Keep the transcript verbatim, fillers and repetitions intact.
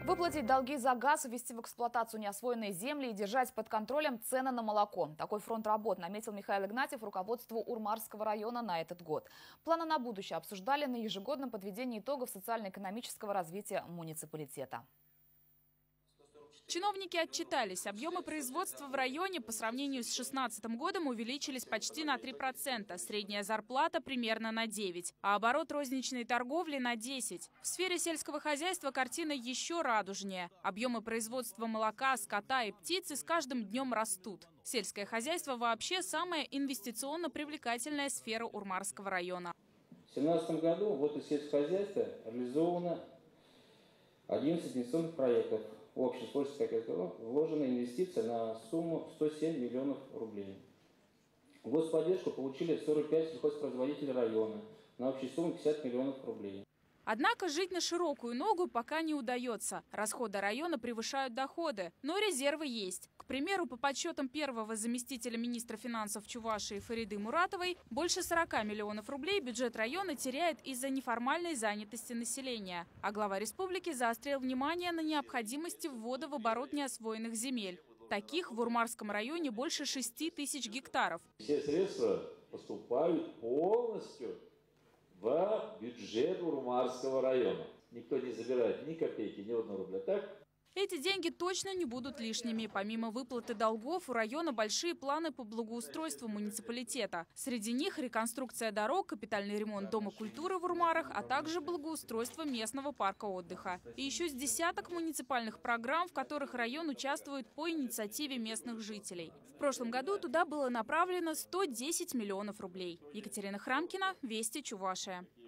Выплатить долги за газ, ввести в эксплуатацию неосвоенные земли и держать под контролем цены на молоко. Такой фронт работ наметил Михаил Игнатьев руководству Урмарского района на этот год. Планы на будущее обсуждали на ежегодном подведении итогов социально-экономического развития муниципалитета. Чиновники отчитались. Объемы производства в районе по сравнению с две тысячи шестнадцатым годом увеличились почти на три процента. Средняя зарплата примерно на девять процентов, а оборот розничной торговли на десять процентов. В сфере сельского хозяйства картина еще радужнее. Объемы производства молока, скота и птицы с каждым днем растут. Сельское хозяйство вообще самая инвестиционно привлекательная сфера Урмарского района. В две тысячи семнадцатом году в отрасли сельского хозяйства реализовано одиннадцать инвестиционных проектов. В общей сложности, как я сказал, вложена инвестиция на сумму сто семь миллионов рублей. Господдержку получили сорок пять сельхозпроизводителей района на общую сумму пятьдесят миллионов рублей. Однако жить на широкую ногу пока не удается. Расходы района превышают доходы, но резервы есть. К примеру, по подсчетам первого заместителя министра финансов Чувашии Фариды Муратовой, больше сорока миллионов рублей бюджет района теряет из-за неформальной занятости населения. А глава республики заострил внимание на необходимости ввода в оборот неосвоенных земель. Таких в Урмарском районе больше шести тысяч гектаров. Все средства поступают полностью в бюджет Урмарского района. Никто не забирает ни копейки, ни одного рубля. Так? Эти деньги точно не будут лишними. Помимо выплаты долгов, у района большие планы по благоустройству муниципалитета. Среди них реконструкция дорог, капитальный ремонт Дома культуры в Урмарах, а также благоустройство местного парка отдыха. И еще с десяток муниципальных программ, в которых район участвует по инициативе местных жителей. В прошлом году туда было направлено сто десять миллионов рублей. Екатерина Храмкина, Вести, Чувашия.